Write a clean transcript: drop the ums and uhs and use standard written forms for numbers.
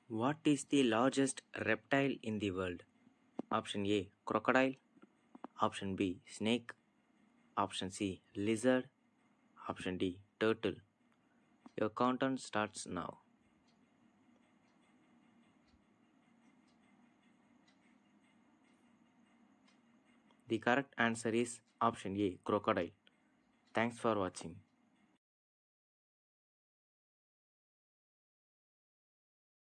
What is the largest reptile in the world? Option A, crocodile. Option B, snake. Option C, lizard. Option D, turtle. Your countdown starts now. The correct answer is option A, crocodile. Thanks for watching.